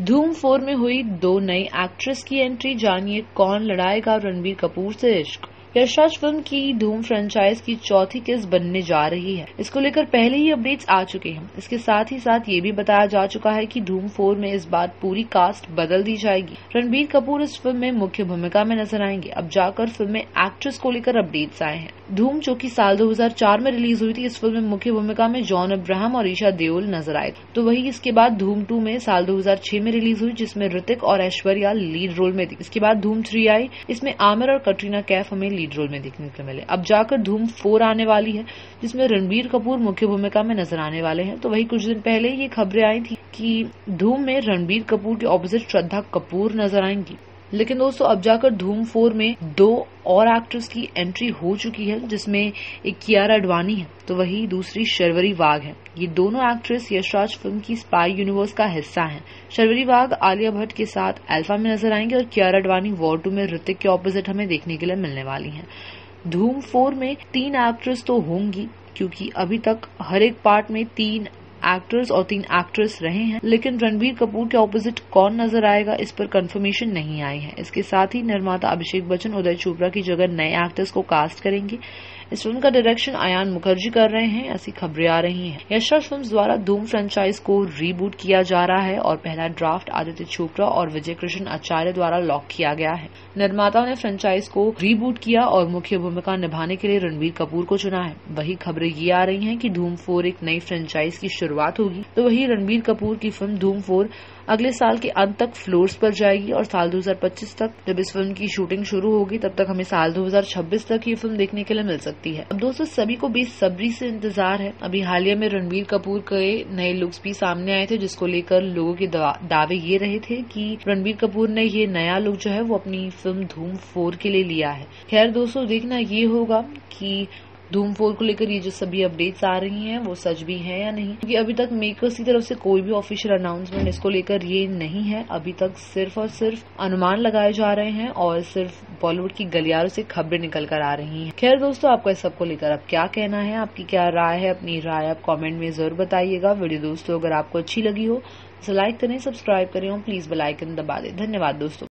धूम 4 में हुई 2 नई एक्ट्रेस की एंट्री, जानिए कौन लड़ाएगा रणबीर कपूर से इश्क। यश राज फिल्म की धूम फ्रेंचाइज की चौथी किस्त बनने जा रही है। इसको लेकर पहले ही अपडेट्स आ चुके हैं। इसके साथ ही साथ ये भी बताया जा चुका है कि धूम 4 में इस बार पूरी कास्ट बदल दी जाएगी। रणबीर कपूर इस फिल्म में मुख्य भूमिका में नजर आएंगे। अब जाकर फिल्म में एक्ट्रेस को लेकर अपडेट्स आए हैं। धूम जो कि साल 2004 में रिलीज हुई थी, इस फिल्म में मुख्य भूमिका में जॉन अब्राहम और ईशा देओल नजर आए। तो वही इसके बाद धूम 2 में साल 2006 में रिलीज हुई, जिसमें ऋतिक और ऐश्वर्या लीड रोल में थी। इसके बाद धूम 3 आई, इसमें आमिर और कटरीना कैफ हमें लीड रोल में देखने को मिले। अब जाकर धूम 4 आने वाली है, जिसमें रणबीर कपूर मुख्य भूमिका में नजर आने वाले हैं। तो वही कुछ दिन पहले ये खबरें आई थी कि धूम में रणबीर कपूर के ऑपोजिट श्रद्धा कपूर नजर आएंगी। लेकिन दोस्तों, अब जाकर धूम 4 में 2 और एक्ट्रेस की एंट्री हो चुकी है, जिसमें एक कियारा अडवाणी है तो वही दूसरी शर्वरी वाघ है। ये दोनों एक्ट्रेस यशराज फिल्म की स्पाई यूनिवर्स का हिस्सा हैं। शर्वरी वाघ आलिया भट्ट के साथ अल्फा में नजर आएंगे और कियारा अडवाणी वॉर 2 में ऋतिक के ऑपोजिट हमें देखने के लिए मिलने वाली हैं। धूम 4 में 3 एक्ट्रेस तो होंगी, क्योंकि अभी तक हर एक पार्ट में 3 एक्टर्स और 3 एक्ट्रेस रहे हैं, लेकिन रणबीर कपूर के ऑपोजिट कौन नजर आएगा इस पर कंफर्मेशन नहीं आई है। इसके साथ ही निर्माता अभिषेक बच्चन उदय चोपड़ा की जगह नए एक्टर्स को कास्ट करेंगे। इस फिल्म का डायरेक्शन अयान मुखर्जी कर रहे हैं, ऐसी खबरें आ रही हैं। यशराज फिल्म्स द्वारा धूम फ्रेंचाइज को रीबूट किया जा रहा है और पहला ड्राफ्ट आदित्य चोपड़ा और विजय कृष्ण आचार्य द्वारा लॉक किया गया है। निर्माताओं ने फ्रेंचाइज को रीबूट किया और मुख्य भूमिका निभाने के लिए रणबीर कपूर को चुना है। वही खबरें ये आ रही हैं कि धूम 4 एक नई फ्रेंचाइज की शुरुआत होगी। तो वही रणबीर कपूर की फिल्म धूम 4 अगले साल के अंत तक फ्लोर्स पर जाएगी और साल 2025 तक जब इस फिल्म की शूटिंग शुरू होगी, तब तक हमें साल 2026 तक ये फिल्म देखने के लिए मिल सकती है। अब दोस्तों, सभी को बेसब्री से इंतजार है। अभी हालिया में रणबीर कपूर के नए लुक्स भी सामने आए थे, जिसको लेकर लोगों के दावे ये रहे थे कि रणबीर कपूर ने ये नया लुक जो है वो अपनी फिल्म धूम 4 के लिए लिया है। खैर दोस्तों, देखना ये होगा कि धूम 4 को लेकर ये जो सभी अपडेट्स आ रही हैं वो सच भी है या नहीं, क्योंकि अभी तक मेकर्स की तरफ से कोई भी ऑफिशियल अनाउंसमेंट इसको लेकर ये नहीं है। अभी तक सिर्फ और सिर्फ अनुमान लगाए जा रहे हैं और सिर्फ बॉलीवुड की गलियारों से खबरें निकल कर आ रही हैं। खैर दोस्तों, आपको इस सबको लेकर अब क्या कहना है, आपकी क्या राय है? अपनी राय आप कॉमेंट में जरूर बताइएगा। वीडियो दोस्तों अगर आपको अच्छी लगी हो तो लाइक करें, सब्सक्राइब करें और प्लीज बेल आइकन दबा दें। धन्यवाद दोस्तों।